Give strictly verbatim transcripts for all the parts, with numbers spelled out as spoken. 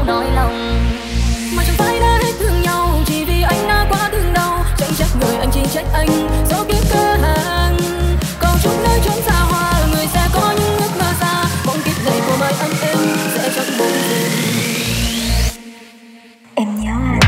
nỗi lòng. Mà chẳng phải đã hết thương nhau chỉ vì anh đã quá thương đau. Chẳng trách người anh chỉ trách anh số kiếp cơ hàng. Còn chút nơi chốn xa hoa người sẽ có những ước mơ xa. Mong kiếp này của mai anh em sẽ chẳng buồn phiền. Em nhớ anh.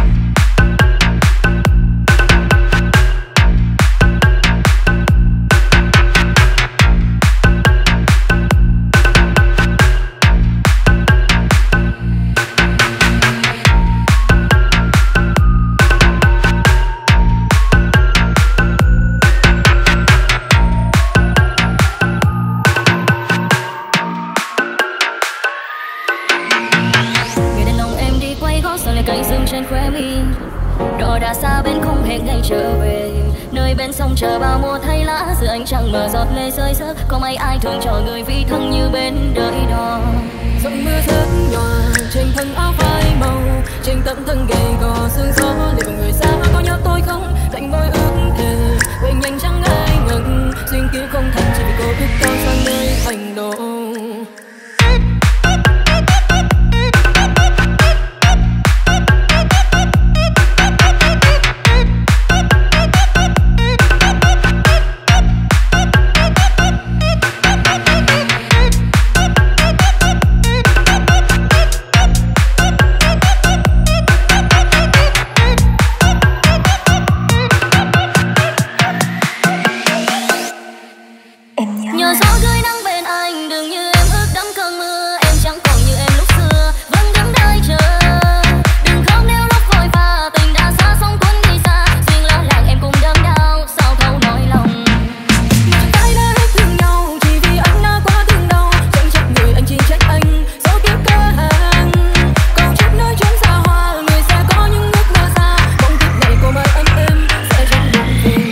Cánh rừng trên khóe mi, đò đã xa bên không hẹn ngày trở về. Nơi bên sông chờ bao mùa thay lá, giữa ánh trăng mờ giọt lệ rơi rớt. Có mấy ai thường cho người vì thân như bên đời đò. Giọt mưa rớt nhòa trên thân áo phai màu, trên tấm thân gầy gò sương gió. Liệu bằng người xa có nhớ tôi không? Cạnh môi ước thề quên nhanh chẳng ai ngừng. Duyên kiếp không thành chỉ vì cô ước cao sang nơi thành đồ. Nhờ gió gửi nắng bên anh, đừng như em ước đắm cơn mưa. Em chẳng còn như em lúc xưa, vẫn đứng đợi chờ. Đừng khóc nếu lúc vội vã, tình đã xa sóng cuốn đi xa. Duyên lỡ làng em cũng đớn đau, sao thấu nỗi lòng. Mà phải đã hết thương nhau chỉ vì anh đã quá thương đau. Chẳng trách người anh chỉ trách anh số kiếp cơ hàng. Còn chút nơi chốn xa hoa người sẽ có những ước mơ xa. Mong kiếp này của mai anh em sẽ chẳng buồn phiền.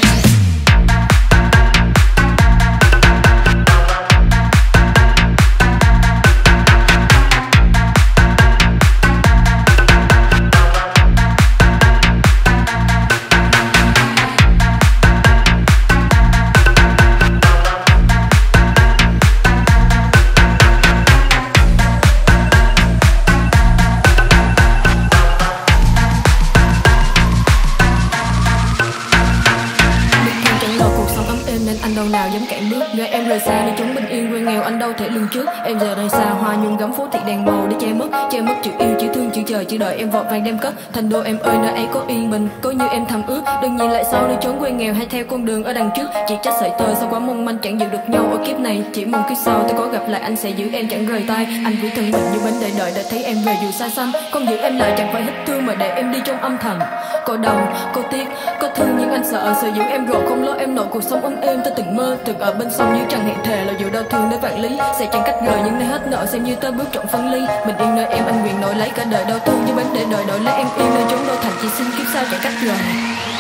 Nên anh đâu nào dám cản bước. Người em rời xa đi chúng bình yên quê nghèo, anh đâu thể lường trước. Em giờ đây xa hoa nhung gấm phố thị đèn màu để che mất. Che mất chữ yêu, chữ thương, chữ chờ, chữ đợi em vội vàng đem cất. Thành đô em ơi nơi ấy có yên bình, có như em thầm ước. Đừng nhìn lại sau nơi chốn quê nghèo hay theo con đường ở đằng trước. Chỉ trách sợi tơ sao quá mong manh chẳng giữ được nhau ở kiếp này. Chỉ mong kiếp sau tôi có gặp lại anh sẽ giữ em chẳng rời tay. Anh quý thân mình như bến đợi đợi đã thấy em về dù xa xăm. Không giữ em lại chẳng phải hết thương mà để em đi trong âm thầm. Có đau, có tiếc, có thương nhưng anh sợ sợ giữ em rồi không lo em nổi cuộc sống ấm êm. Ta từng mơ từng ở bên sông như chẳng hẹn thề là dù đau thương đến vạn lý sẽ chẳng cách rời nhưng nơi hết nợ xem như ta bước trọn phân ly. Mình yên nơi em anh nguyện nổi lấy cả đời đau thương như bến để đợi đổi lấy em yên nơi chốn đô thành chỉ xin kiếp sau chẳng cách rời.